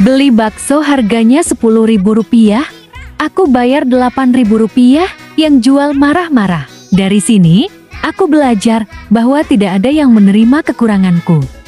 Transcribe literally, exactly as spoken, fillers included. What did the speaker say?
Beli bakso harganya sepuluh ribu rupiah, aku bayar delapan ribu rupiah, yang jual marah-marah. Dari sini, aku belajar bahwa tidak ada yang menerima kekuranganku.